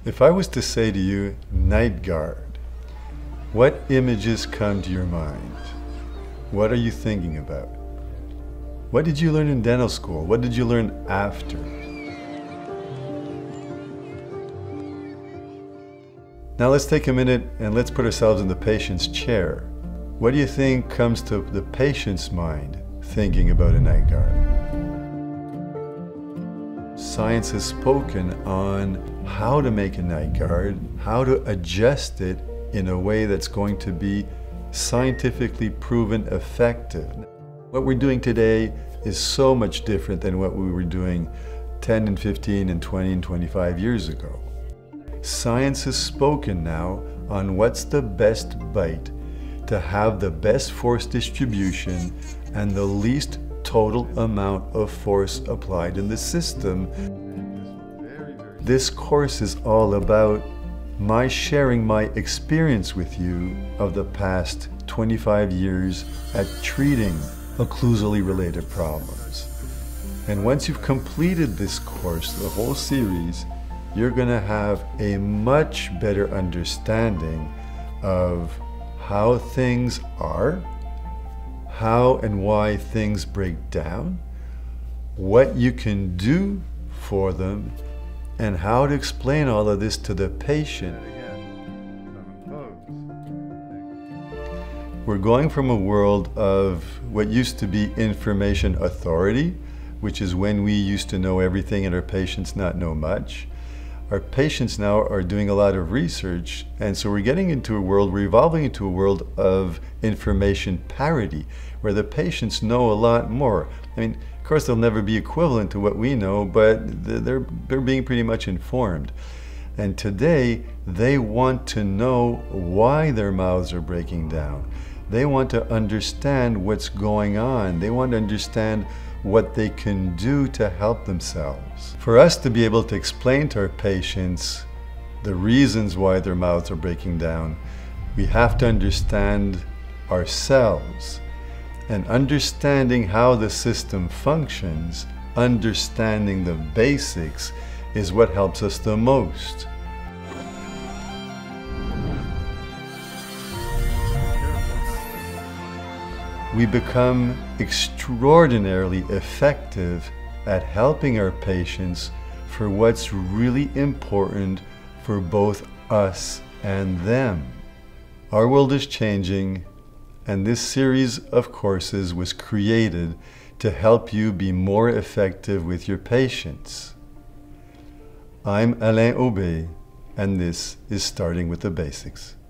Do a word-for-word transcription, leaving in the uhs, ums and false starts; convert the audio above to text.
If I was to say to you, night guard, what images come to your mind? What are you thinking about? What did you learn in dental school? What did you learn after? Now let's take a minute and let's put ourselves in the patient's chair. What do you think comes to the patient's mind thinking about a night guard? Science has spoken on how to make a night guard, how to adjust it in a way that's going to be scientifically proven effective. What we're doing today is so much different than what we were doing ten and fifteen and twenty and twenty-five years ago. Science has spoken now on what's the best bite to have the best force distribution and the least total amount of force applied in the system. This course is all about my sharing my experience with you of the past twenty-five years at treating occlusally related problems. And once you've completed this course, the whole series, you're going to have a much better understanding of how things are, how and why things break down, what you can do for them, and how to explain all of this to the patient. We're going from a world of what used to be information authority, which is when we used to know everything and our patients not know much. Our patients now are doing a lot of research, and so we're getting into a world, we're evolving into a world of information parity, where the patients know a lot more. I mean, of course they'll never be equivalent to what we know, but they're, they're being pretty much informed. And today, they want to know why their mouths are breaking down. They want to understand what's going on. They want to understand what they can do to help themselves. For us to be able to explain to our patients the reasons why their mouths are breaking down, we have to understand ourselves. And understanding how the system functions, understanding the basics, is what helps us the most. We become extraordinarily effective at helping our patients for what's really important for both us and them. Our world is changing, and this series of courses was created to help you be more effective with your patients. I'm Alain Aubé, and this is Starting with the Basics.